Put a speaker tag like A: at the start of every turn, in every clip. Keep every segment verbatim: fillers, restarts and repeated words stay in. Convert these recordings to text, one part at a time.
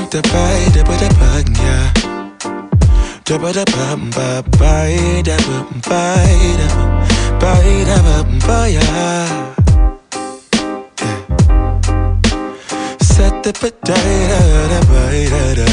A: da ba da ba da ba yeah. Da ba da ba ba ba da ba ba da ba da ba ba yeah. Set the ba da da ba da da.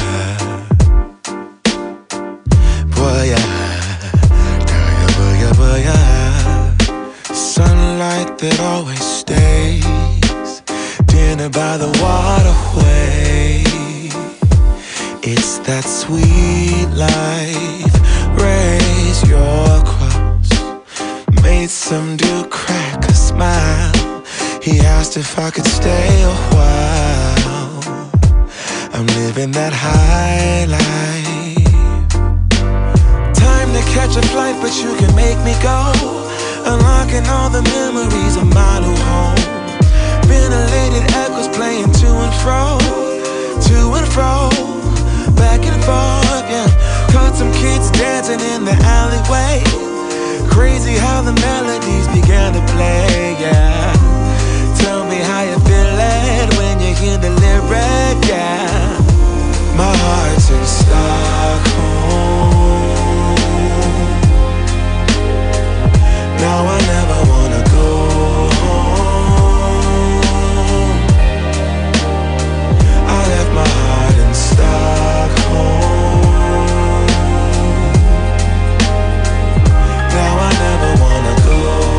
A: Boy yeah, boy yeah, boy yeah. Sunlight that always stays. Dinner by the waterway. It's that sweet life. Raise your cross. Made some dude crack a smile. He asked if I could stay a while. I'm living that high life. Time to catch a flight, but you can make me go. Unlocking all the memories of my new home. Ventilated echoes playing to and fro, to and fro, back and forth, yeah. Caught some kids dancing in the alleyway. Crazy how the melodies began to play, yeah. Tell me how you feel it when you hear the lyric, yeah. My heart's in Stockholm. Now I never wanna go home. I left my heart in Stockholm. Now I never wanna go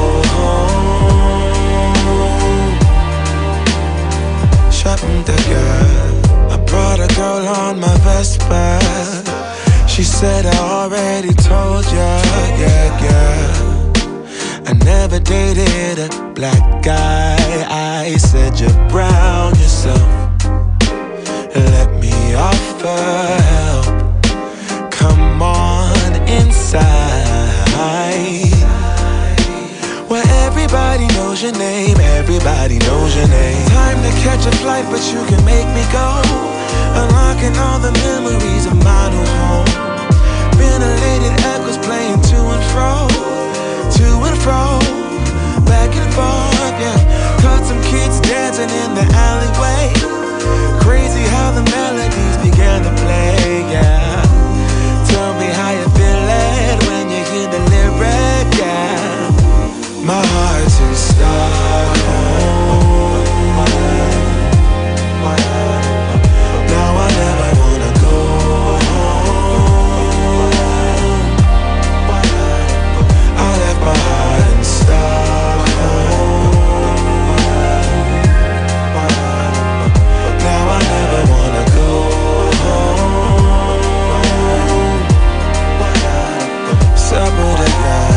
A: home. Shopping the girl, I brought a girl on my Vespa. She said I already told ya, yeah, yeah. I never dated a black guy. I said you're brown yourself. Let me offer help. Come on inside, where everybody knows your name. Everybody knows your name. Time to catch a flight, but you can make me go. Unlocking all the memories of my new home. Ventilated echoes playing to and fro, to and fro, back and forth, yeah. Caught some kids dancing in the alleyway. Crazy how the melodies began to play, yeah. Tell me how you feel it when you hear the lyric, yeah. My heart's in Stockholm. Now I never wanna go home. I left my heart in Stockholm. Now I never wanna go home. Separate again.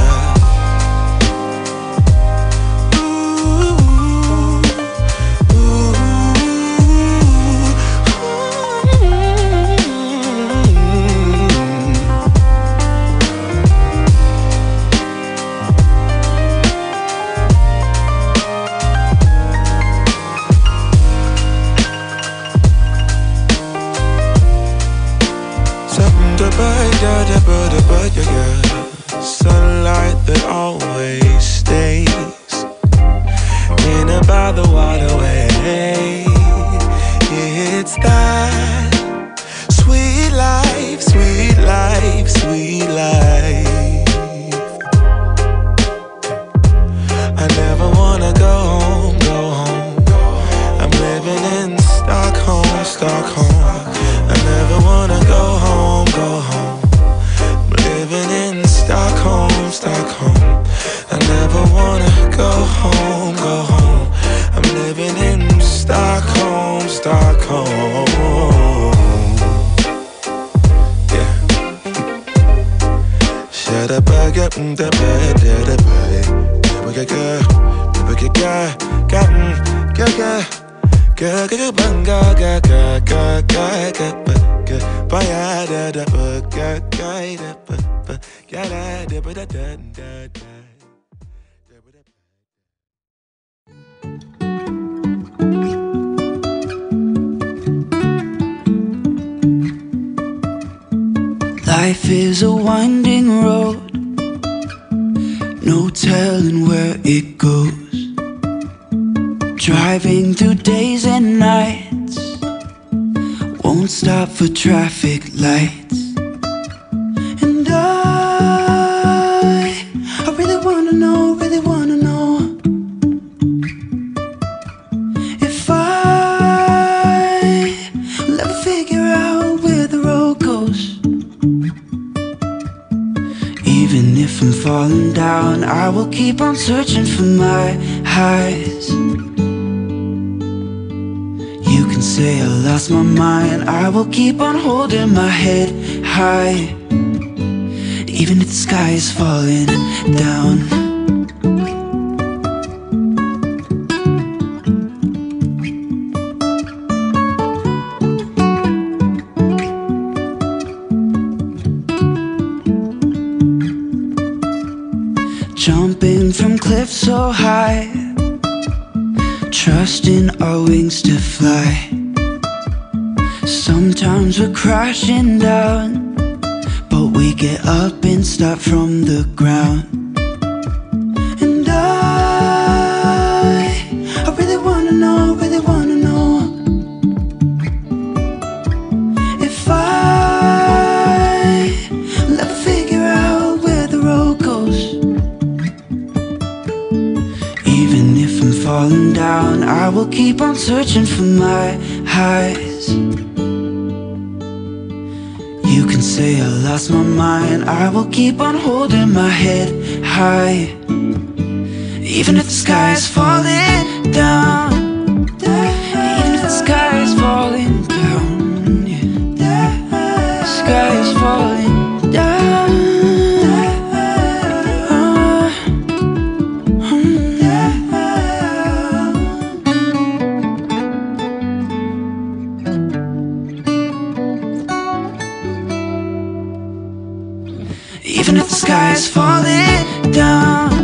A: Sunlight that always stays. Dinner by the waterway. It's that sweet life, sweet life, sweet life. I never wanna go home, go home. I'm living in Stockholm, Stockholm. I never wanna go home, go home. Living in Stockholm, Stockholm. I never wanna go home, go home. I'm living in Stockholm, Stockholm. Yeah. Shut up, I got the bed, the bed. Never get good, never get good, got good, good, good, good, good, good, good, good, good, good, good. Bye, da da, good, good, good.
B: Life is a winding road, no telling where it goes. Driving through days and nights, won't won't stop for traffic lights. And I, I really wanna know, really wanna know if I will ever figure out where the road goes. Even if I'm falling down, I will keep on searching for my highs. You can say I lost my mind, I will keep on holding my head high. Even if the sky is falling down. Jumping from cliffs so high, trusting our wings to fly. Sometimes we're crashing down, but we get up and start from the ground. And I, I really wanna know, really wanna know if I will ever figure out where the road goes. Even if I'm falling down, I will keep on searching for my highs. You can say I lost my mind, I will keep on holding my head high. Even if the sky is falling down, even if the sky is falling down, yeah. The sky is falling down. Even if the sky is falling down.